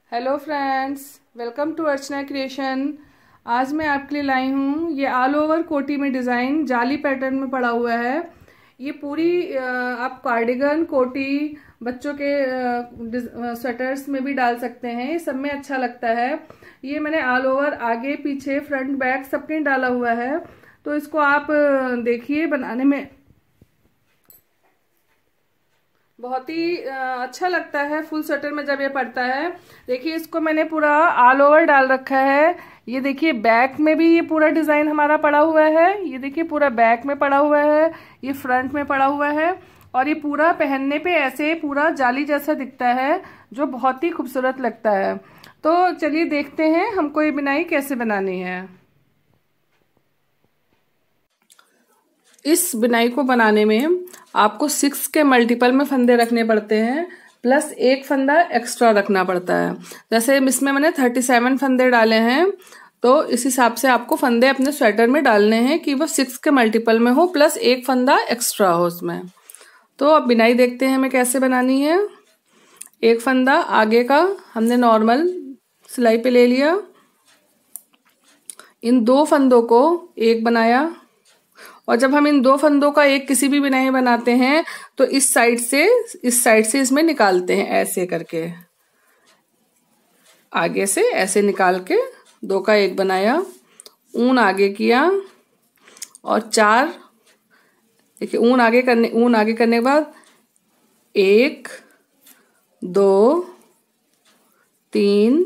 Hello friends, welcome to Archana creation. आज मैं आपके लिए लाई हूँ ये ऑल ओवर कोटी में डिज़ाइन जाली पैटर्न में पड़ा हुआ है। ये पूरी आप कार्डिगन, कोटी, बच्चों के स्वेटर्स में भी डाल सकते हैं। ये सब में अच्छा लगता है। ये मैंने ऑल ओवर आगे पीछे फ्रंट बैक सबके डाला हुआ है। तो इसको आप देखिए, बनाने में बहुत ही अच्छा लगता है फुल स्वेटर में जब ये पड़ता है। देखिए, इसको मैंने पूरा ऑल ओवर डाल रखा है। ये देखिए, बैक में भी ये पूरा डिजाइन हमारा पड़ा हुआ है। ये देखिए, पूरा बैक में पड़ा हुआ है, ये फ्रंट में पड़ा हुआ है। और ये पूरा पहनने पे ऐसे पूरा जाली जैसा दिखता है, जो बहुत ही खूबसूरत लगता है। तो चलिए देखते हैं हमको ये बुनाई कैसे बनानी है। इस बुनाई को बनाने में आपको 6 के मल्टीपल में फंदे रखने पड़ते हैं, प्लस एक फंदा एक्स्ट्रा रखना पड़ता है। जैसे इसमें मैंने 37 फंदे डाले हैं, तो इस हिसाब से आपको फंदे अपने स्वेटर में डालने हैं कि वो 6 के मल्टीपल में हो, प्लस एक फंदा एक्स्ट्रा हो उसमें। तो अब बुनाई देखते हैं हमें कैसे बनानी है। एक फंदा आगे का हमने नॉर्मल सिलाई पे ले लिया। इन दो फंदों को एक बनाया, और जब हम इन दो फंदों का एक किसी भी बुनाई बनाते हैं तो इस साइड से इसमें निकालते हैं, ऐसे करके आगे से ऐसे निकाल के दो का एक बनाया, ऊन आगे किया और 4, देखिए ऊन आगे करने के बाद 1 2 3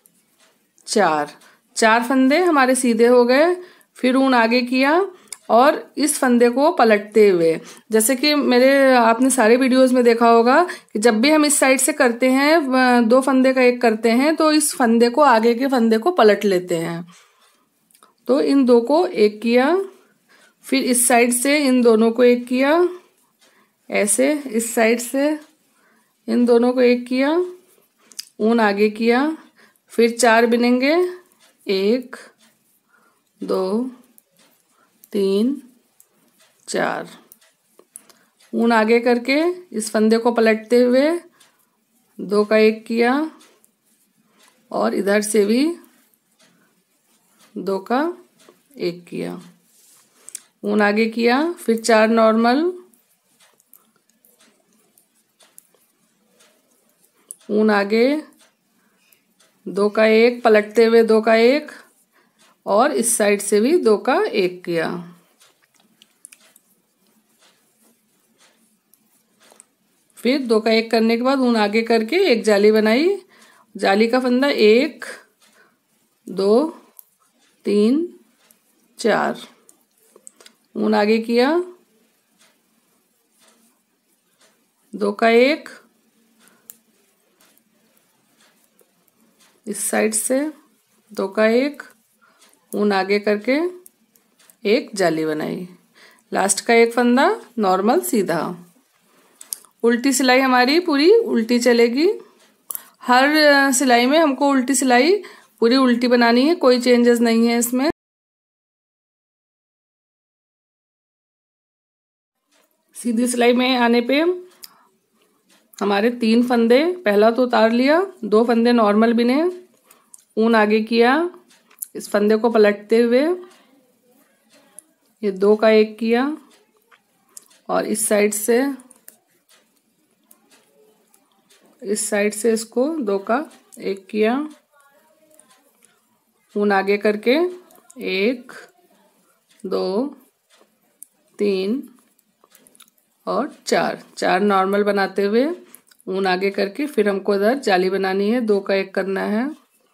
4 फंदे हमारे सीधे हो गए। फिर ऊन आगे किया और इस फंदे को पलटते हुए, जैसे कि आपने सारे वीडियोस में देखा होगा कि जब भी हम इस साइड से करते हैं, दो फंदे का एक करते हैं, तो इस फंदे को आगे के फंदे को पलट लेते हैं। तो इन दो को एक किया, फिर इस साइड से इन दोनों को एक किया, ऐसे इस साइड से इन दोनों को एक किया, ऊन आगे किया, फिर 4 बिनेंगे, 1 2 3 4, ऊन आगे करके इस फंदे को पलटते हुए दो का एक किया, और इधर से भी दो का एक किया, ऊन आगे किया, फिर 4 नॉर्मल, ऊन आगे, दो का एक, पलटते हुए दो का एक, और इस साइड से भी दो का एक किया। फिर दो का एक करने के बाद ऊन आगे करके एक जाली बनाई। जाली का फंदा 1 2 3 4, ऊन आगे किया, दो का एक, इस साइड से दो का एक, ऊन आगे करके एक जाली बनाई। लास्ट का एक फंदा नॉर्मल सीधा। उल्टी सिलाई हमारी पूरी उल्टी चलेगी। हर सिलाई में हमको उल्टी सिलाई पूरी उल्टी बनानी है, कोई चेंजेस नहीं है इसमें। सीधी सिलाई में आने पे हमारे 3 फंदे पहला तो उतार लिया, 2 फंदे नॉर्मल बिने, ऊन आगे किया, इस फंदे को पलटते हुए ये दो का एक किया, और इस साइड से इसको दो का एक किया, ऊन आगे करके 1 2 3 और 4 नॉर्मल बनाते हुए ऊन आगे करके फिर हमको इधर जाली बनानी है, दो का एक करना है।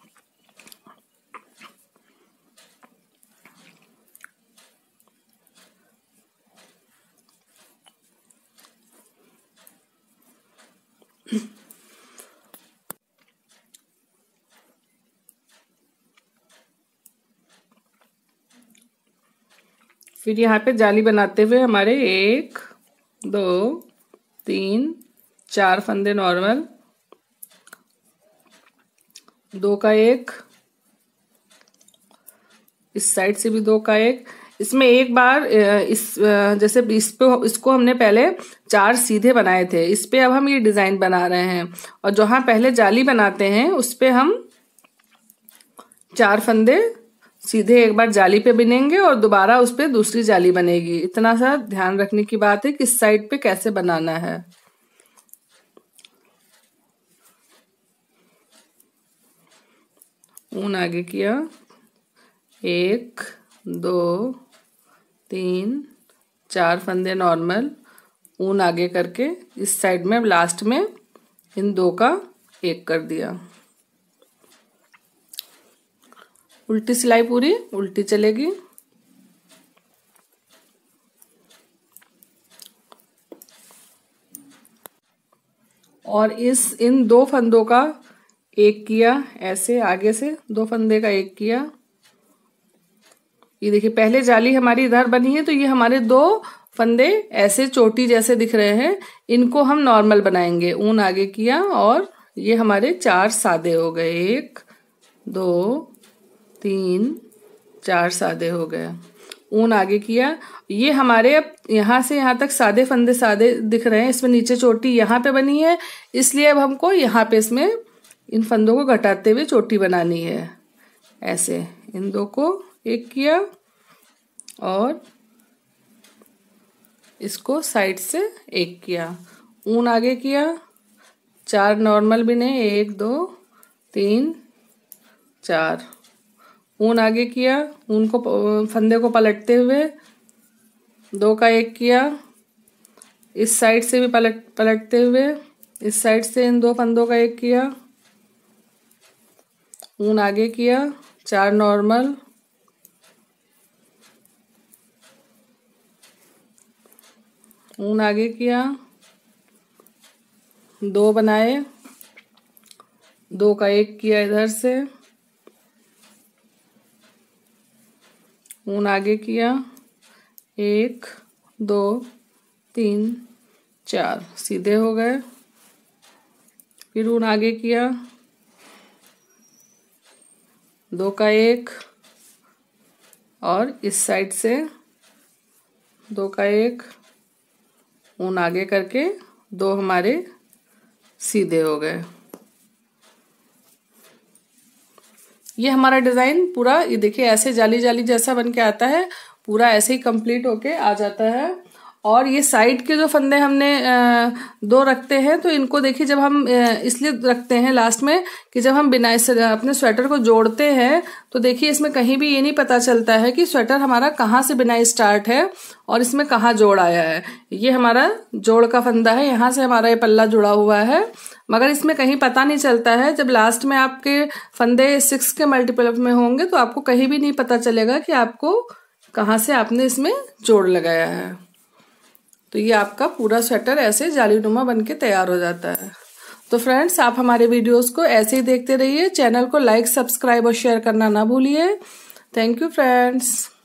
फिर यहाँ पे जाली बनाते हुए हमारे 1 2 3 4 फंदे नॉर्मल, दो का एक, इस साइड से भी दो का एक। इसमें एक बार जैसे इसको हमने पहले 4 सीधे बनाए थे, इस पे अब हम ये डिजाइन बना रहे हैं। और जहां पहले जाली बनाते हैं उस पे हम 4 फंदे सीधे एक बार जाली पे बिनेंगे और दोबारा उस पे दूसरी जाली बनेगी। इतना सा ध्यान रखने की बात है कि किस साइड पे कैसे बनाना है। ऊन आगे किया, 1 2 3 4 फंदे नॉर्मल, ऊन आगे करके इस साइड में लास्ट में इन 2 का 1 कर दिया। उल्टी सिलाई पूरी उल्टी चलेगी। और इन 2 फंदों का 1 किया, ऐसे आगे से 2 फंदे का 1 किया। ये देखिए पहले जाली हमारी इधर बनी है तो ये हमारे 2 फंदे ऐसे चोटी जैसे दिख रहे हैं, इनको हम नॉर्मल बनाएंगे। ऊन आगे किया और ये हमारे 4 सादे हो गए, 1 2 3 4 सादे हो गए। ऊन आगे किया, ये हमारे अब यहाँ से यहाँ तक सादे फंदे सादे दिख रहे हैं, इसमें नीचे चोटी यहाँ पे बनी है, इसलिए अब हमको यहाँ पे इसमें इन फंदों को घटाते हुए चोटी बनानी है। ऐसे इन 2 को 1 किया और इसको साइड से 1 किया। ऊन आगे किया, 4 नॉर्मल बिने, 1 2 3 4। ऊन आगे किया, ऊन को फंदे को पलटते हुए 2 का 1 किया, इस साइड से भी पलटते हुए इस साइड से इन 2 फंदों का 1 किया। ऊन आगे किया, 4 नॉर्मल, ऊन आगे किया, 2 बनाए, 2 का 1 किया इधर से, ऊन आगे किया, 1 2 3 4 सीधे हो गए। फिर ऊन आगे किया, 2 का 1 और इस साइड से 2 का 1, ऊन आगे करके 2 हमारे सीधे हो गए। ये हमारा डिजाइन पूरा, ये देखिए ऐसे जाली जाली जैसा बन के आता है, पूरा ऐसे ही कंप्लीट होके आ जाता है। और ये साइड के जो फंदे हमने 2 रखते हैं, तो इनको देखिए जब हम इसलिए रखते हैं लास्ट में कि जब हम बिना अपने स्वेटर को जोड़ते हैं तो देखिए इसमें कहीं भी ये नहीं पता चलता है कि स्वेटर हमारा कहाँ से बिनाई स्टार्ट है और इसमें कहाँ जोड़ आया है। ये हमारा जोड़ का फंदा है, यहाँ से हमारा ये पल्ला जुड़ा हुआ है, मगर इसमें कहीं पता नहीं चलता है। जब लास्ट में आपके फंदे 6 के मल्टीपल में होंगे तो आपको कहीं भी नहीं पता चलेगा कि आपको कहाँ से आपने इसमें जोड़ लगाया है। तो ये आपका पूरा स्वेटर ऐसे जालीनुमा बन के तैयार हो जाता है। तो फ्रेंड्स, आप हमारे वीडियोस को ऐसे ही देखते रहिए। चैनल को लाइक, सब्सक्राइब और शेयर करना ना भूलिए। Thank you friends.